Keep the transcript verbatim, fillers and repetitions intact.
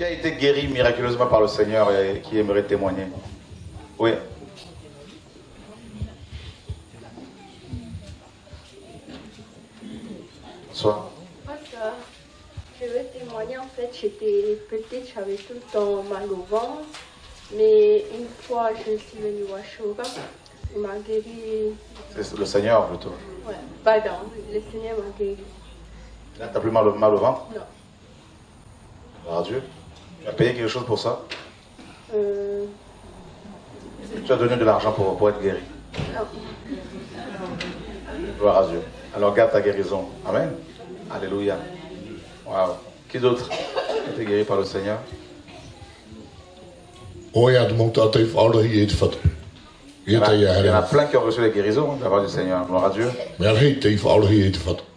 déjà été guéri miraculeusement par le Seigneur et qui aimerait témoigner? Oui. Bonsoir. Bonsoir. Je veux témoigner. En fait, j'étais petite, j'avais tout le temps mal au ventre. Mais une fois, je suis venue au Washoga. Il m'a guéri. C'est le Seigneur plutôt. Ouais, pardon, le Seigneur m'a guéri. Là, t'as plus mal, mal au ventre? Non. Gloire à Dieu. Tu as payé quelque chose pour ça? Euh... Tu as donné de l'argent pour, pour être guéri? Non. Gloire à Dieu. Alors garde ta guérison. Amen. Alléluia. Waouh. Qui d'autre a été guéri par le Seigneur? Oh ja, de moet dat eenvoudig hier vatten. Il y en a, il y en a plein qui ont reçu la guérison de la part du Seigneur. Gloire à Dieu. Maar hij heeft eenvoudig hier vatten.